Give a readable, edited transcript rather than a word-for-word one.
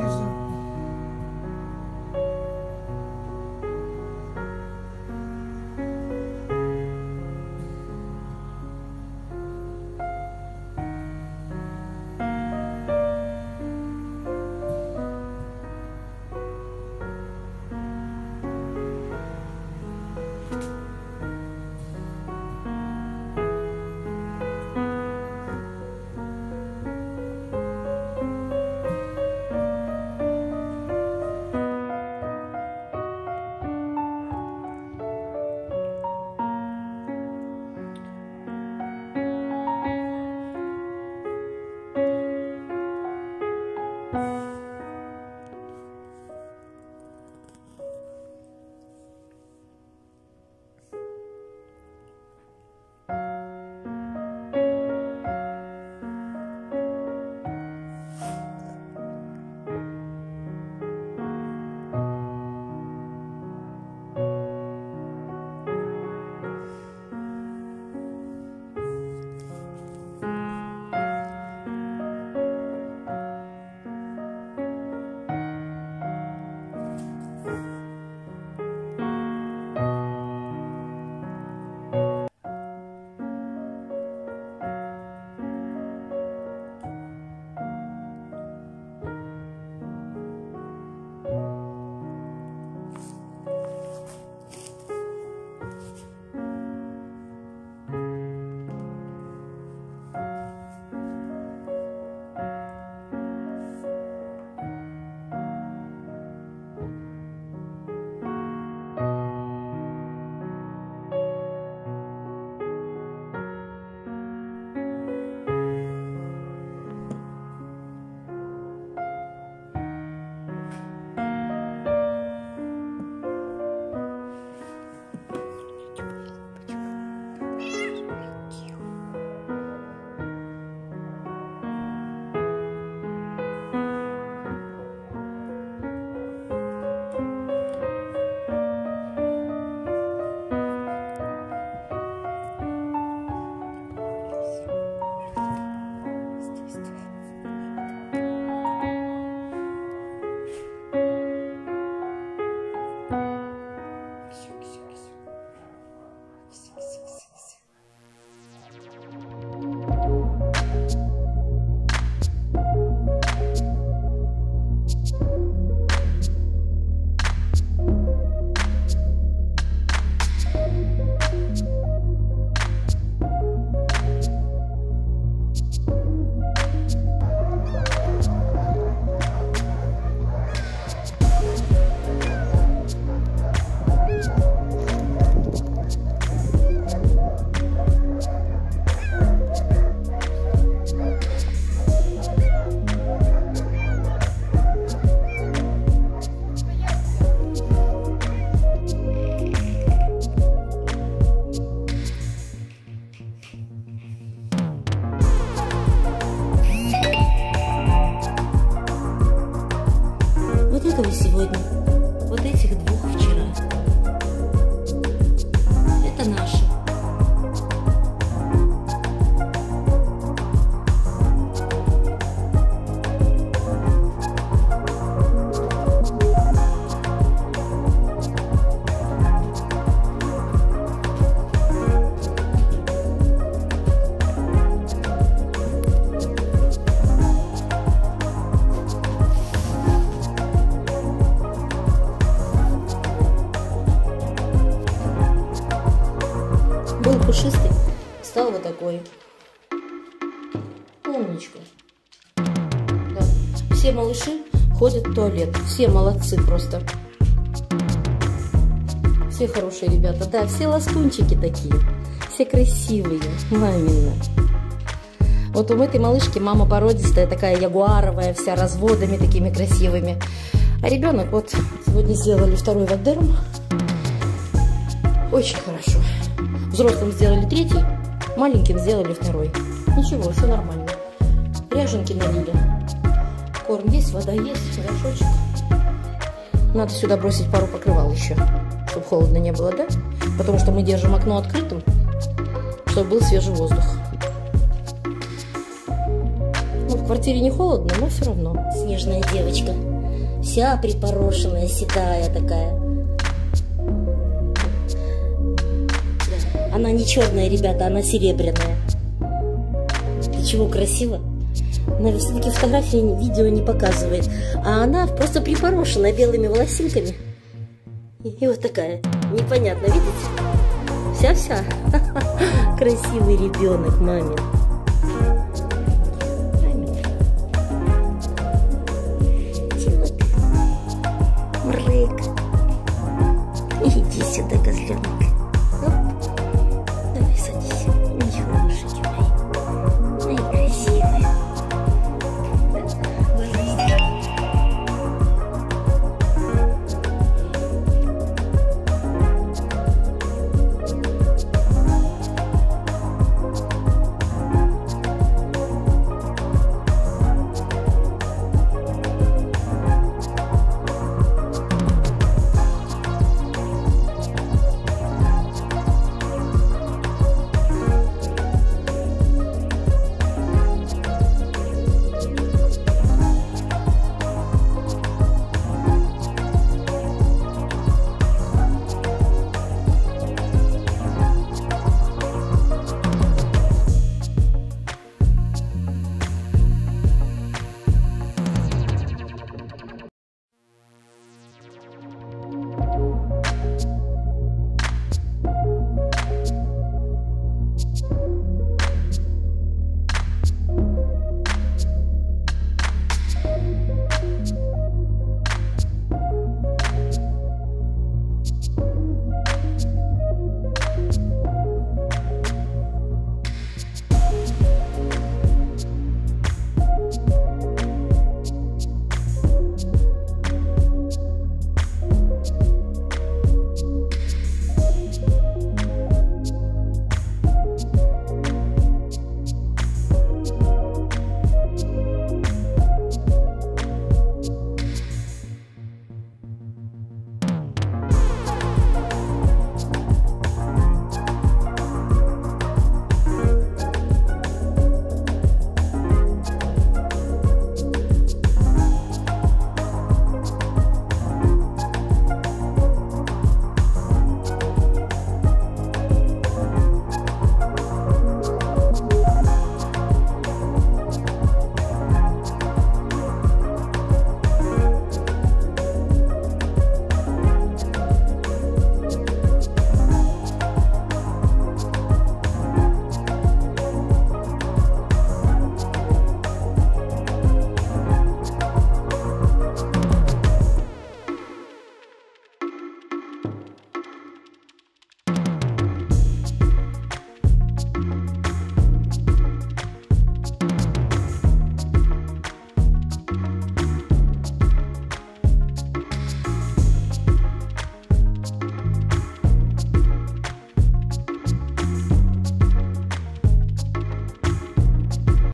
снизу. Сегодня вот этих двух вчера. Это наши. Был пушистый, стал вот такой. Умничка. Да. Все малыши ходят в туалет. Все молодцы просто. Все хорошие ребята. Да, все ластунчики такие. Все красивые. Мамина. Вот у этой малышки мама породистая, такая ягуаровая, вся разводами такими красивыми. А ребенок вот сегодня сделали второй вальдерм. Очень хорошо. Взрослым сделали третий, маленьким сделали второй. Ничего, все нормально. Ряженки налили. Корм есть, вода есть, горшочек. Надо сюда бросить пару покрывал еще, чтобы холодно не было, да? Потому что мы держим окно открытым, чтобы был свежий воздух. Ну, в квартире не холодно, но все равно. Снежная девочка. Вся припорошенная, седая такая. Она не черная, ребята, она серебряная. Ты чего, красиво? Она все-таки фотографии, видео не показывает. А она просто припорошенная белыми волосинками. И вот такая. Непонятно, видите? Вся-вся. Красивый ребенок, мамин.